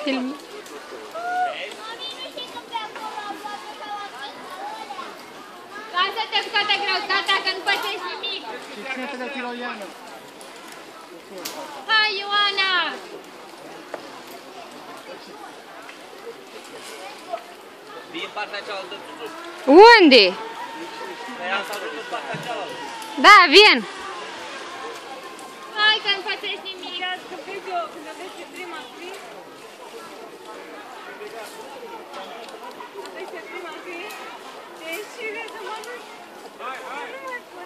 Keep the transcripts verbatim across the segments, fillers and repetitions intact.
Film. Lasă-te cu toate greutatea că nu pățești nimic. Și ține-te de Tiroiană. Hai, Ioana! Vii în partea cealaltă, Tutu. Unde? Că i-am să ajung în partea cealaltă. Da, vin. Hai că nu pățești nimic. Că vezi eu, când aveți pe prima zi, aveți pe prima zi, te ieșire de mănânci. Hai, hai! Nu mai pot.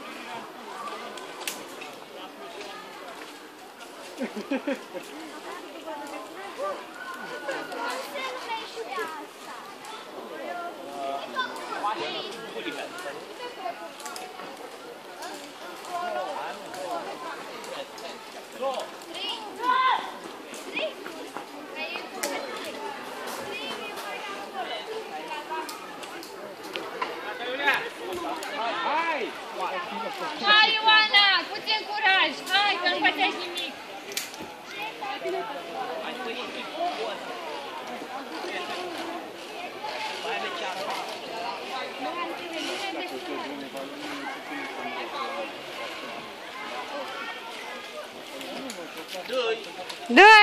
Hai, Ioana, puțin curaj! Hai, că nu pățești nimic! Dă-i! Dă!